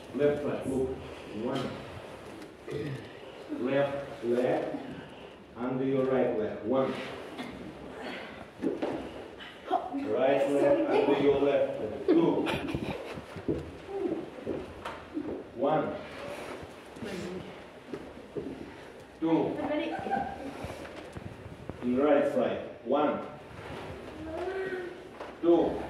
Left side, look. One. Left leg under your right leg. One. Right leg under your left leg. Two. One. Two. In right side. One. Two.